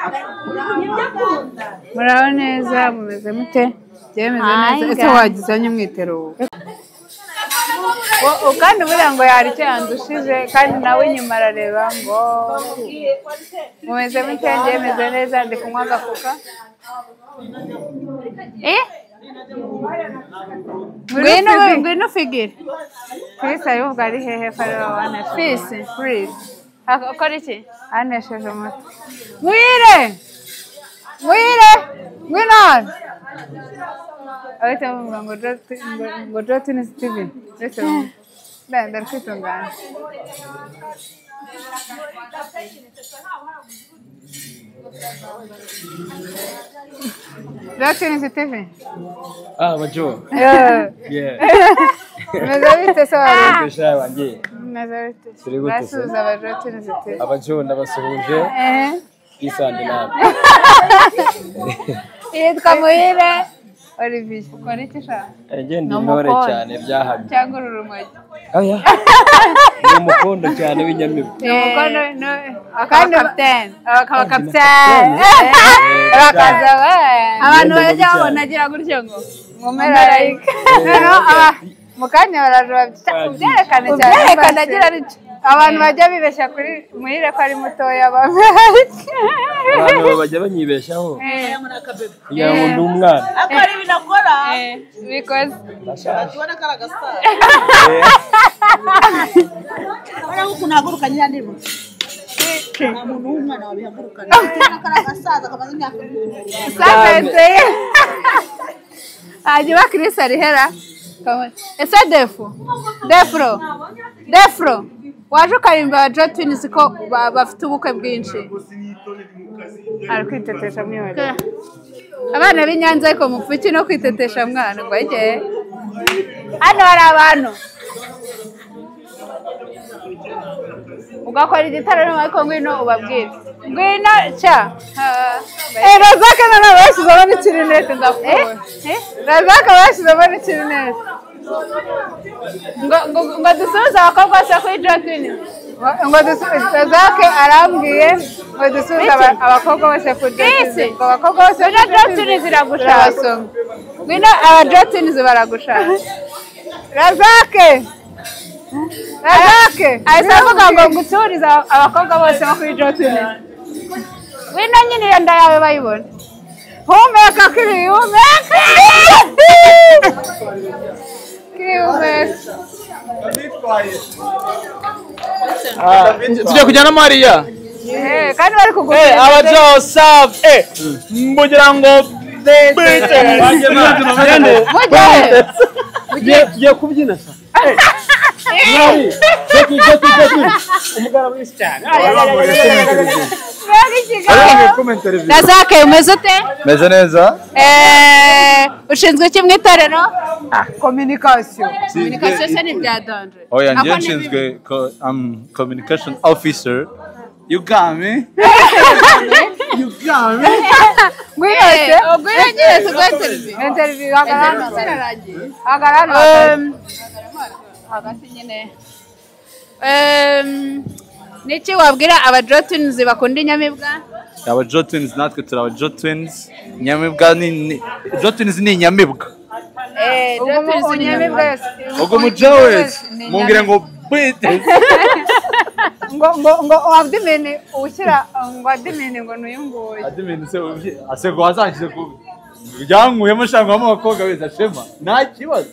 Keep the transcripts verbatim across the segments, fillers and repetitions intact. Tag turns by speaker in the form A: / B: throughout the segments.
A: muraho neza mumeze mute byemeze neza ese wagizanye umwitero kandi buriya ngo yari icyo yandushije kandi nawe inyuma arareba ngo mumeze mute byemeze neza ndi kunywa agafuka eh ngwino ngwino figure Chris ayuvuga ari hehe farira wana Chris Chris akora iki anesheje umuti mwire mwire ngwino ahita mvuga ngo doti ngo doti ni Steven ese ndanda kwitungana doti ni Steven
B: ah bajo
A: yeah
B: yeah
A: mezabite sawa
B: besha wanjye
A: mezabite
B: Basuza
A: basuza abajoti ni Steven
B: abajo ndabasuhuje
A: eh
B: isande nawe
A: yitwa Muhire Olivier ukora iki sha
B: agenda intore cyane byahamye
A: cyangwa urumogi
B: oya ni umukondo cyane w'inyamibu
A: ni umukondo no akandi captain akaba captain bakaza abantu bajya babona agira gutyo ngo ngomera like no aba mukanya baraje byerekana cyane byerekana agira aricyo abantu bajya bibeshya kuri Muhire ko ari mutoya bamerike
B: abantu bajya banyibeshaho kugira ngo ndi umwana
C: akora ibintu akora
A: bikoze
C: tubona karagasa bara ukuntu haguruka nyira ndimo nta muntu w'umwana wabihagurukana tubona karagasaza kamaze imyaka
A: sabete aje ba Chris ari hera ese defo defro defro waje ukarimba Jotwins ko bafite ubukwe bwinshi ari kwitetesha mwihora abana b'Inyanza ariko mupfuki no kwitetesha mwana ngo ege hano hari abantu ugakora igitaramo ariko ngwino ubabwire ngwino cha eh Razaka na bashyizeho n'ikirinete ndakubona eh Razaka bashyizeho n'ikirinete ngo ngo dusubize abakobwa bose kuri Jotwins ngo dusubize Razaka arambwiye ngo dusubize abakobwa bose kuri Jotwins ngo abakobwa bose kuri Jotwins ziragushaka ngwino aba Jotwins baragushaka Razaka Razaka ahise avuga ngo nguturiza abakobwa bose kuri Jotwins wino nyine iyo nda yawe bayibona humeka kiri humeka kiri humeka
B: tujye kujyana Mariya
A: eh kandi bari kugura
B: eh abajo sab eh mbugira ngo bite banje manje tugiye kubyina sa Mari jeki jeki jeki umugara w'isi cyane
A: Razaka umeze ute
B: meze neza
A: eh ushinzwe iki mu itorero communication communication se ni bya danje
D: oya ngiye nshinzwe um communication officer you got me you got me
A: mwese ogwira nyine tugwa interview interview hagarana serarangiye hagarana hagati nyine em niki wabwira aba Jotwins bakunda inyamibwa
D: aba Jotwins natwe turi aba Jotwins inyamibwa ni Jotwins ni inyamibwa
A: eh Jotwins inyamibwa
D: ubwo mujawes mungire ngo bite
A: ngo ngo ngo abdimene ushyira ngo adimene ngo nuyunguye
D: adimene se ase ngo azangize ku byanguyemo shangwamo abakobwa beza shema nta kibazo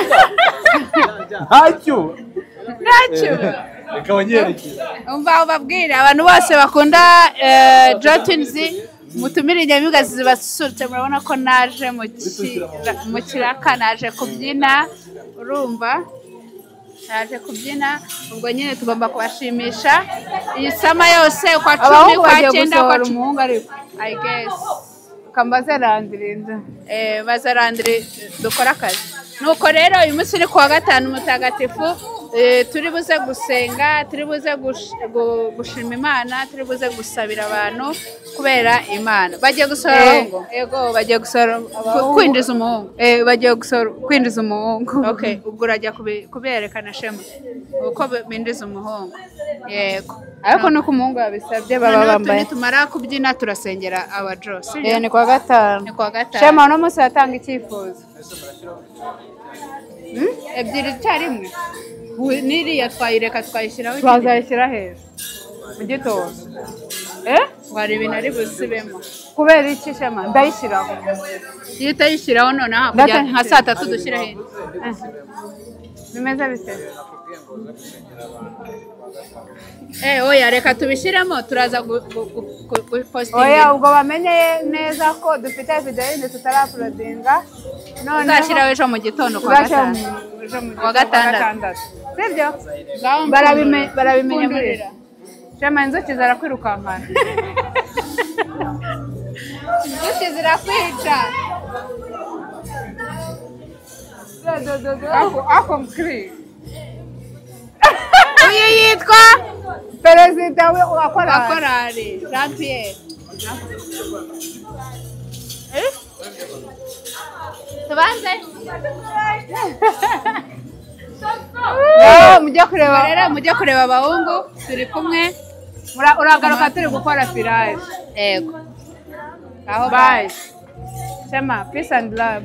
D: ntacyo
A: ntacyo
D: reka wanyereke
A: umva ubabwira abantu bose bakunda Jotwins mutumire inyamibwa zibasusurutse murabona ko naje mu kiraka naje kubyina urumva naje kubyina ubwo nyine tugomba kubashimisha iyi sama yose kwa cumi kwa cyenda kwa umuhungu ariko I guess kambaze randirinda eh bazarandire dukora akazi nuko rero uyu munsi ni kuwa gatanu mutagatifu Eh, turi buze gusenga, turi buze gush- gu- gushima Imana, turi buze gusabira abantu kubera Imana. Bagiye gusora abahungu. Yego, bagiye gusora ku- kwinjiza umuhungu. Eh, bagiye gusora kwinjiza umuhungu. Okay, ubwo urajya kubi- kuberekana Shema. Uko binjiza umuhungu. Yego. Ariko nuko umuhungu yabisabye baba bambaye. Tumara kubyina turasengera abajo. Eh, ni kwa gatanu. Ni kwa gatanu. Shema no munsi yatanga icyifuzo. Hmm? Ebyiri icyarimwe. Niriya twayireka twayishyiraho twazayishyira hejuru mu gitondo eh wari ibintu ari busibemo kubera iki Shema ndayishyiraho iyo utayishyiraho nonaha kujya nka saa tatu dushyira hejuru bimeze bite eh oya reka tubishyiramo turaza gupostinga oya ubwo bamenye neza ko dufite video indi tutaraplodinga none uzashyiraho ejo mu gitondo kwa gatanu kwa gatandatu sibyo barabime barabimenya muri Shema inzuki zarakwirukankana inzuki zirakwica ako ako mkri uyu yitwa perezida wa korali Jean Pierre eh tubanze mujya kureba rero mujya kureba abahungu turi kumwe uragaruka turi gukora firaje yego aho bye Shema peace and love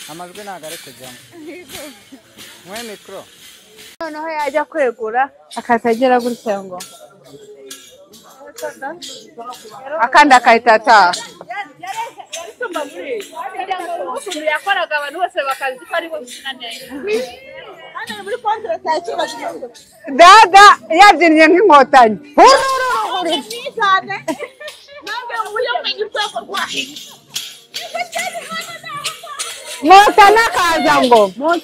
E: amajwi ntabwo ari kujyamo mwe mikoro
A: noneho yajya kwegura akatagera gutya ngo akandi akahita ataha yakoraga abantu bose bakazi ko ari bo bikina neza dada yabyinnye nk'inkotanyi Montana kaza ngo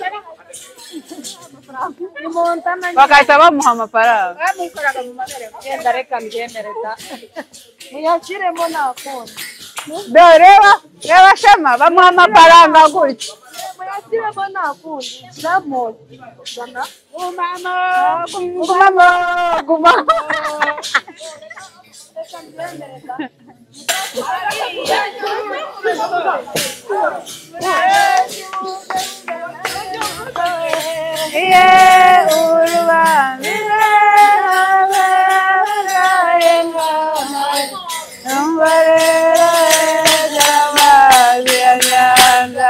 A: bakahita bamuha amafaranga bamukoraga mu magare genda reka mbyemereza muyashyiremo nakunda dore reba reba shema bamuha amafaranga gutya muyashyiremo nakunda shyiramo gumamo gumamo gumamo reka mbyemereza yeah, urubamire abarenga umbarera y'amazi ya Nyanza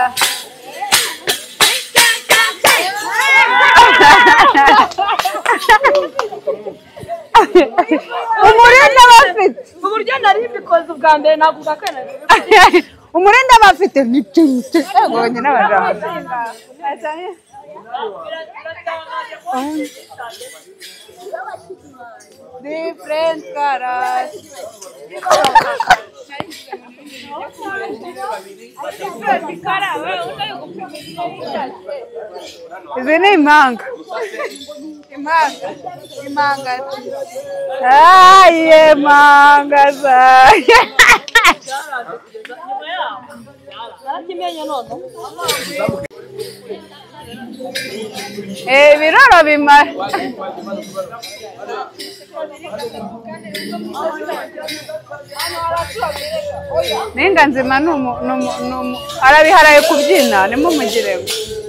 A: umurinda bafite uburyo nari bikoze ubwa mbere navuga ko nari umurinda bafite ni cyinshi egobonye n'abajambo different colors izi ni impanga impanga impanga aye impanga zaye eh biroro bimara ninga nzima numu numu arabiharaye kubyina nimumugiremo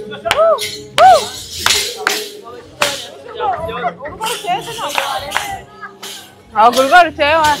A: ntabwo urwo ruteye wa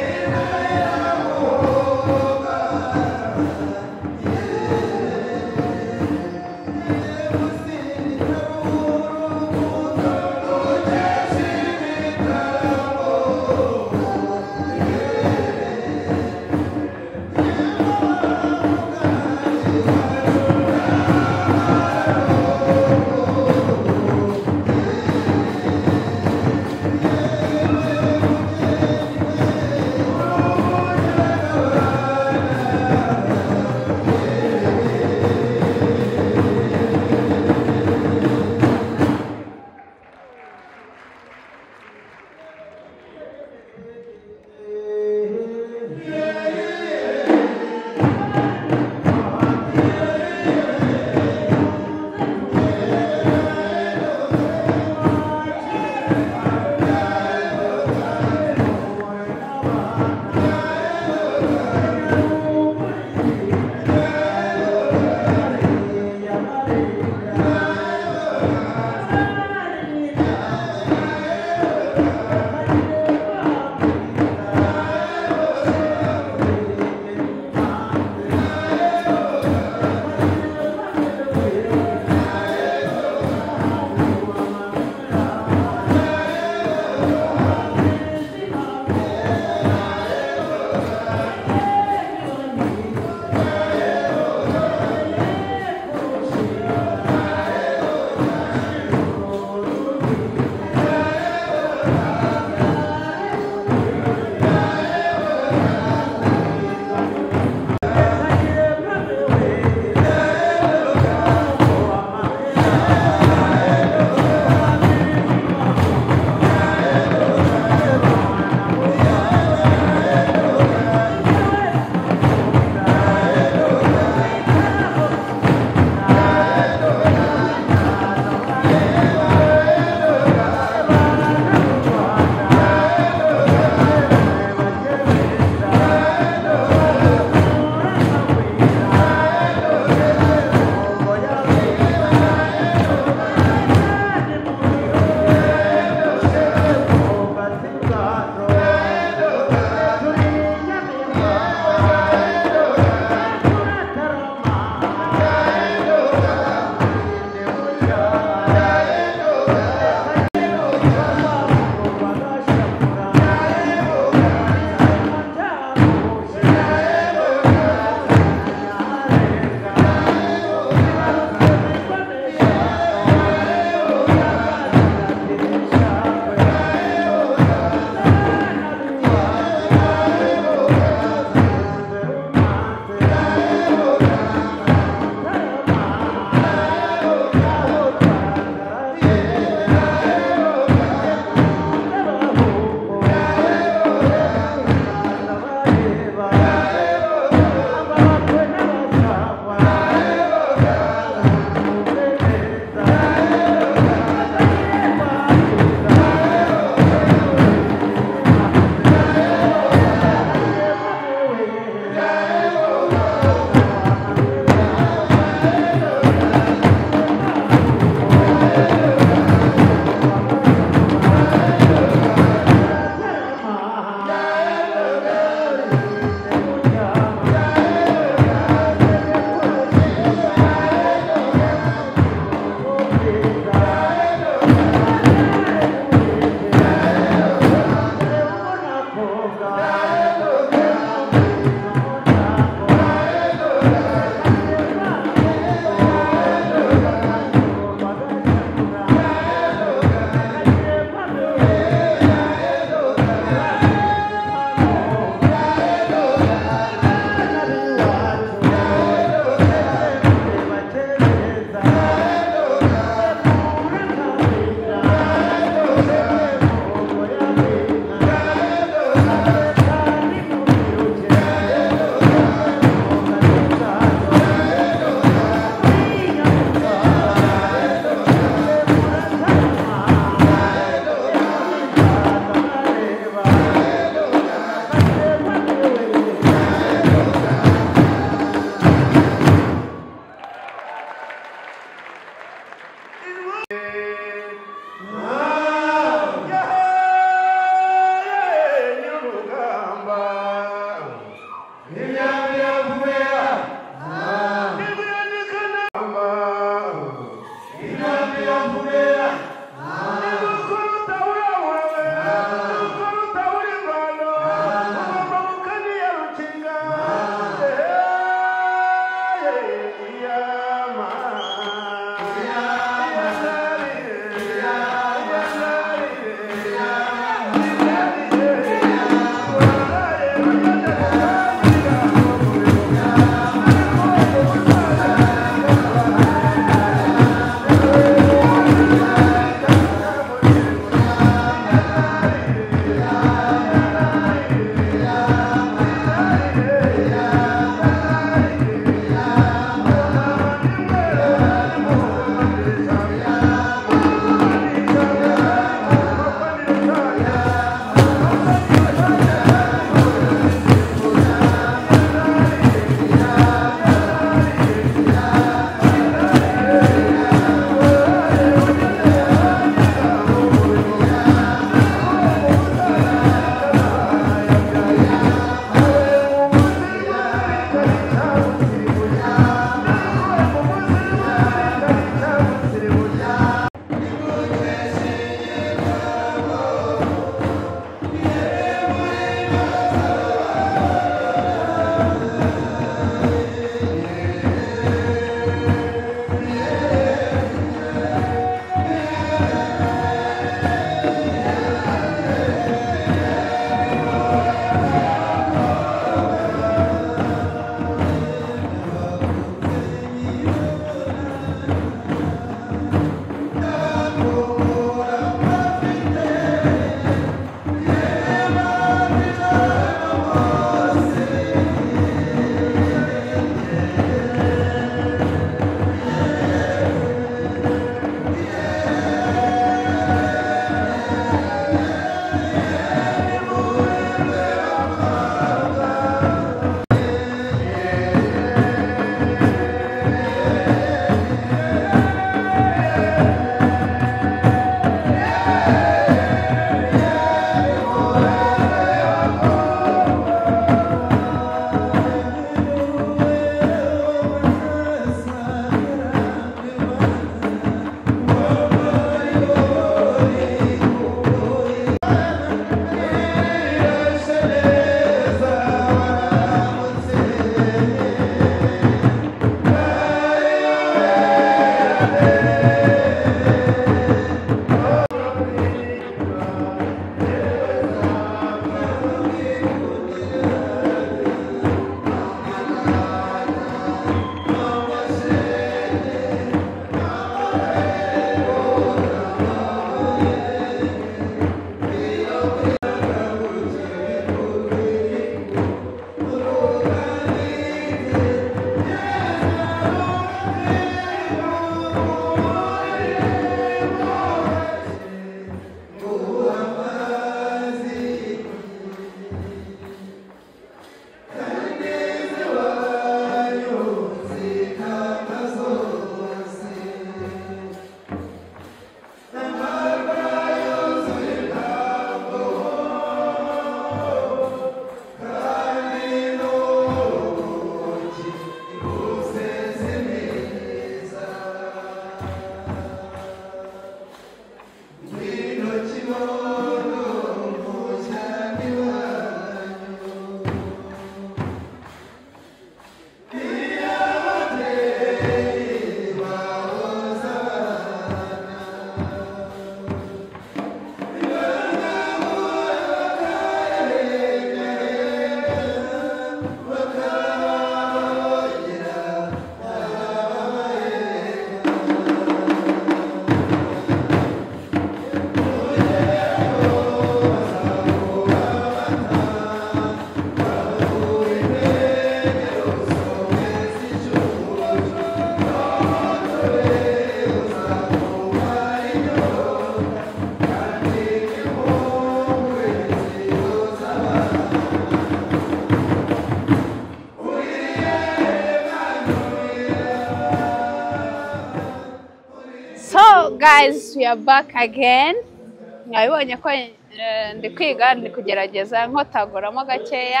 A: guys, we are back again. Mwabibonye ko ndi kwiga ndi kugerageza nkotagoramo gakeya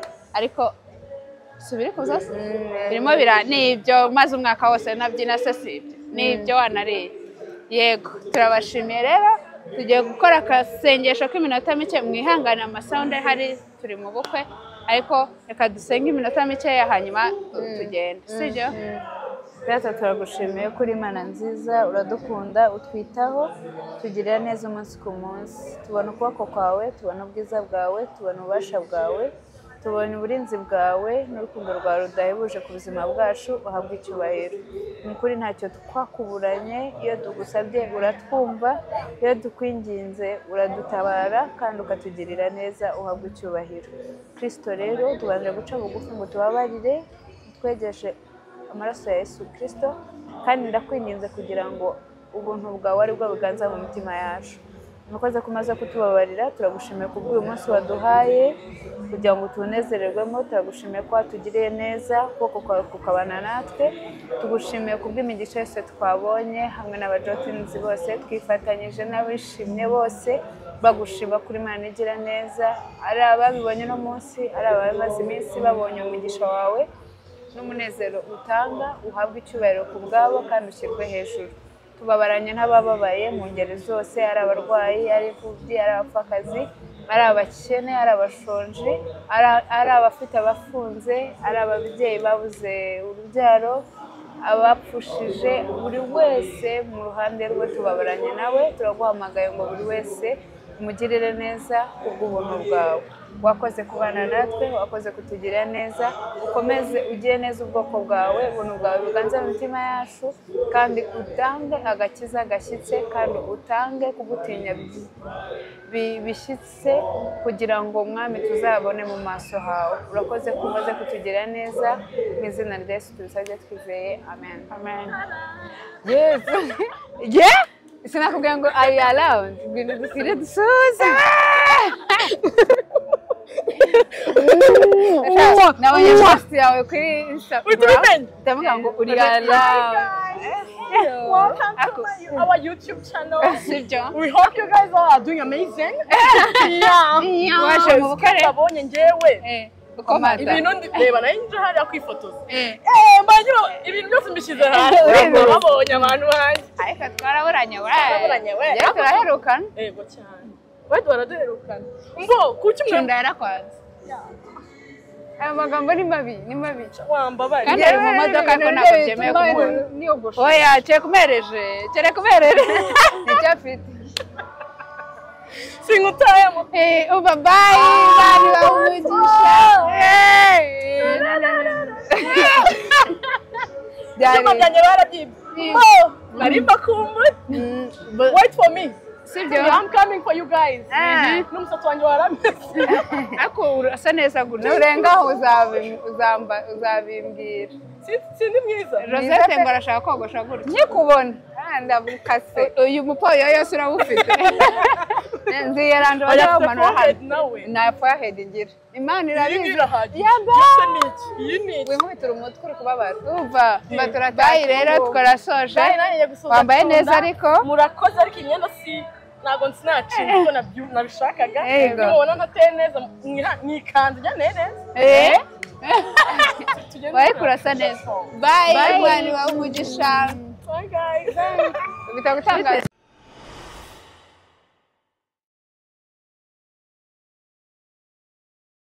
A: ariko subire kuza birimo bira nibyo maze umwaka wose nabyina se sibyo nibyo wanariye. Yego turabashimiye rero tugiye gukora akasengesho k'iminota mike mwihangana amasound hari turi mu bukwe ariko reka dusenge iminota mike hanyuma tugende sibyo. Data turagushimiye kuri Imana nziza uradukunda utwitaho tugirira neza umunsi ku munsi tubona ukuboko kwawe tubona ubwiza bwawe tubona ububasha bwawe tubona uburinzi bwawe n'urukundo rwawe rudahebuje ku buzima bwacu uhabwa icyubahiro. Ni kuri ntacyo twakuburanye iyo tugusabye uratwumva iyo dukwinginze uradutabara kandi ukatugirira neza uhabwa icyubahiro. Kristo rero tubanje guca bugufi ngo tubabarire twegeshe amaraso ya Yesu Kristo kandi ndakwinginze kugira ngo ubuntu bwawe ari bwo buganza mu mitima yacu. Nukoze kumaze kutubabarira turagushimiye kubw'uyu munsi waduhaye kugira ngo tunezererwemo turagushimiye ko watugiriye neza kuko kwawe kukabana natwe tugushimiye kubw'imigisha yose twabonye hamwe n'abajotinzi bose twifatanyije n'abishimye bose bagushima kuri Imana igira neza ari ababibonye no munsi ari abamaze iminsi babonye umugisha wawe n'umunezero utanga uhabwa icyubahiro ku bwabo kandi ushyirwe hejuru. Tubabaranye n'abababaye mu ngeri zose ari abarwayi ari imfubyi ari abapfakazi ari abakene ari abashonje ari abafite abafunze ari ababyeyi babuze urubyaro abapfushije buri wese mu ruhande rwe tubabaranye nawe turaguhamagaye ngo buri wese umugirire neza kubw'ubuntu bwawe. Wakoze kubana natwe wakoze kutugirira neza ukomeze ugire neza ubwoko bwawe ubuntu bwawe buganza mu mitima yacu kandi utange agakiza gashyitse kandi utange kugutinya bishyitse kugira ngo mwami tuzabone mu maso hawe. Urakoze kumaze kutugirira neza mu izina rya Yesu tubisabye twizeye amen. Amen. Yes. Yeah? Sinakubwira ngo are you around? Ngwino dusire dusoza. Nabonye post yawe kuri Instagram. Ndavuga ngo uri around.
C: Welcome to my, our YouTube channel.
A: Sibyo.
C: We hope you guys all are doing amazing. Yeah.
A: Waje mu bukare.
C: Babonye njewe.
A: Eh. Ukomata.
C: Ibintu ndeba nayo nje hariya kwifotoza.
A: Eh.
C: Eh, mbanyo ibintu byose mbishize hasi. Babonye abantu banjye.
A: Ariko twaraburanye we.
C: Twaraburanye we.
A: Yari turaherukana.
C: Yego cyane. Wadi waraduherukana. Ngo kuki mwe
A: Cunda yarakwanze. Aya magambo ni mabi, ni mabi.
C: wambabari.
A: Kandi ari mu modoka ko ntabwo byemeye kumubona.
C: Niyogosha.
A: Oya, cye kumereje, cye kumerere. Nicyo afite.
C: Singutayemo.
A: Eh, uba bye, bari bamugisha. Eh.
C: Byari byanye barabyibye. Oh, marimba kumbe. Wait for me.
A: Sibyo.
C: I'm coming for you guys.
A: Eh.
C: N'umusatsi wanjye warameze.
A: Ako urasa neza gutya. Nurengaho uzabi uzamba uzabimbwira.
C: Sindi mwiza.
A: Rosette ngo arashaka kogosha gutya. Nyikubona. Ndabukase. Uyu mupoyo yose urabufite. Nzi yarando bajamana hano. Na forehead ngira. Imana irabizi. Yaba.
C: Iyi ni.
A: We nkwitura umutwe uri kubabara. Umva, mbatura tayi rero twarasoje. Wambaye neza ariko.
C: Murakoze ariko imyenda si nago nsinacinze ko nabishakaga.
A: Yego.
C: Ubona ntateye neza nikanze njya neza.
A: Eh? Bye kurasa neza. Bye. Bye mwani wa umugisha.
C: Bye guys.
A: Bitagutangaza.